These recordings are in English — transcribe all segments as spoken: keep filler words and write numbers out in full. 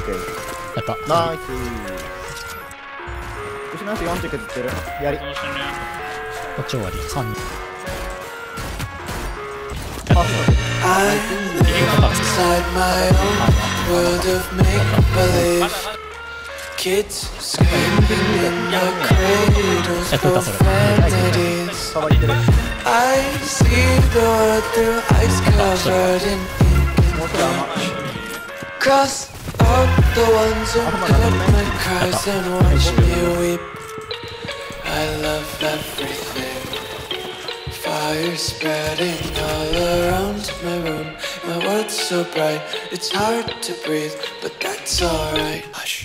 ケー。 やった。 ナイス。後ろの人よんじゅう削ってる。やり。 こっち終わり。さんにん。 あ、そうだ。 Kids screaming in the cradles, profanities. I see the world through ice covered in ink and cross out the ones who heard my cries and watched me weep. I love everything. Fire spreading all around my room. My world's so bright, it's hard to breathe, but that's alright. Hush.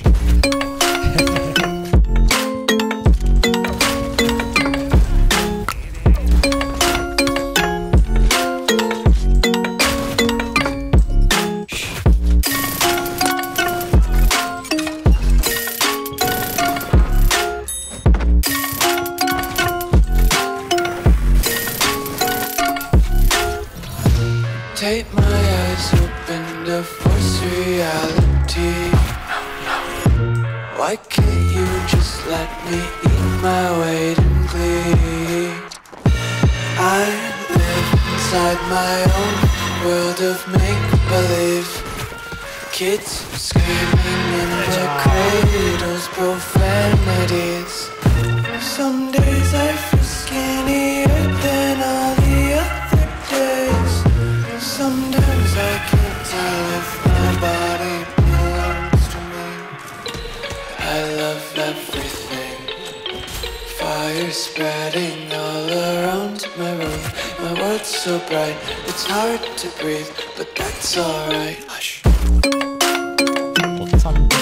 Take my eyes open to force reality. Why can't you just let me eat my weight in glee? I live inside my own world of make-believe. Kids screaming in their cradles, profanities. Some days I feel skinnier than all the other days. Sometimes I can't tell if my body belongs to me. I love everything. Fire spreading all around my room. My world's so bright, it's hard to breathe, but that's alright. Hush. おっさんです。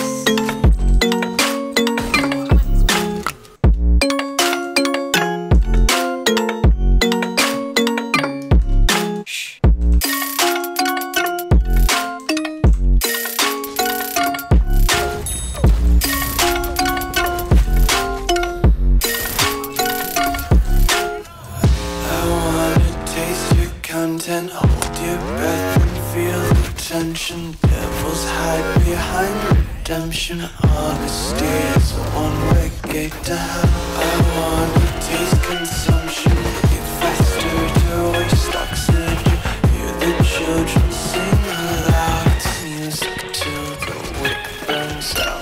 Content, hold your breath and feel the tension. Devils hide behind redemption. Honesty is a one-way gate to hell. I wanna taste consumption. Eat faster to waste oxygen. Hear the children sing aloud. It's music till the wick burns out.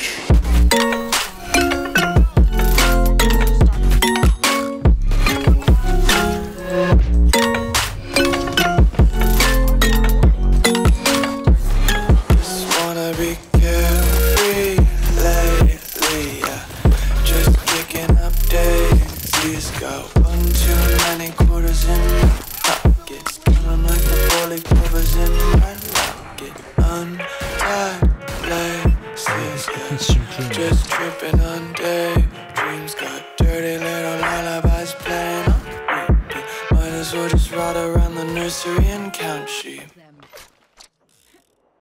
Got one too many quarters in my pockets. Feeling like the bully covers in my locket. Untied laces, yeah. Just tripping on daydreams. Got dirty little lullabies playing on repeat. Might as well just ride around the nursery and count sheep.